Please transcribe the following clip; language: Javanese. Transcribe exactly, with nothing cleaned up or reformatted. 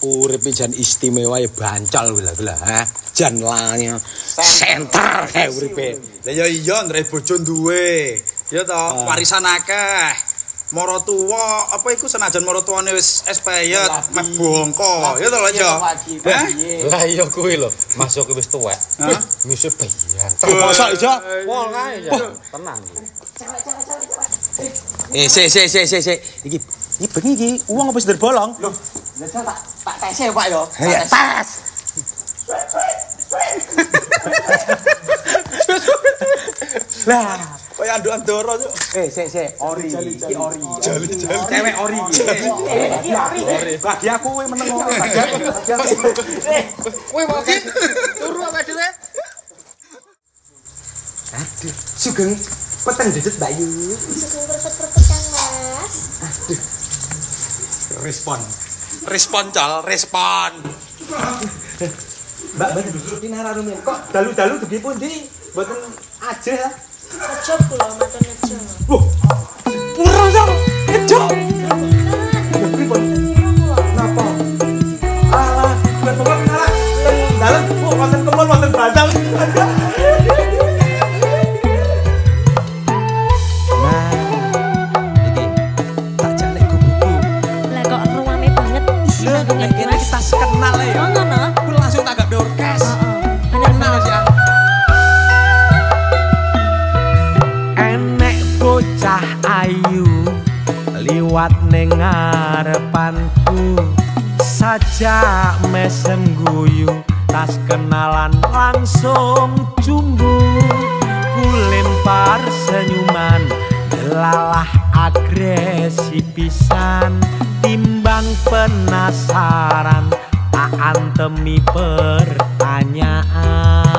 Urip jan istimewa ya bancol lho lho ha. Jan lange senter kae uripe. Lah ya iya ndre bojo duwe. Ya toh, warisan akeh. Mara tuwa apa iku senajan mara tuwane wis expired, meh bongko. Ya toh lho ya. Lah iya kuwi lho, masuk wis tuwek. Hah? Misih bayan. Masa iya? Pol kae ya. Tenang. Eh, se se se se se. Iki iki bengi iki uang apa wis bolong? Loh, tak tak tes ya, Pak yo. Ya tas. Lah, Kaya andukan doro yo. Eh, sik sik, ori. Iki ori. Jali-jali. Cewek ori iki. Iki ori. Bagi aku kowe meneng ora. Bagi aku. Bagi aku. Eh, kowe mau turu apa dhewe? Aduh, sugeng peteng dedet Mbak Yu. Sugeng perpet-perpet Kang Mas. Respon. Respon cal, respon. Mbak Mbak pinara rumiyin. Kok dalu-dalu dugi pundi? Mboten aja ya. Aja kula matur nejo. Wah. Pura ya. Ejo. Ya pripun? Napa? Alah, ben bapak pinara teng dalem kok wonten kemon wonten bandang. Kenal ya. Oh, ngono. Aku langsung tak gawe orkes. Kenal ya. Enek bocah ayu liwat ning ngarepanku, sajak mesem guyu, tas kenalan langsung cumbu, kulempar senyuman, delalah agresi pisan, timbang penasaran tak antemi pertanyaan.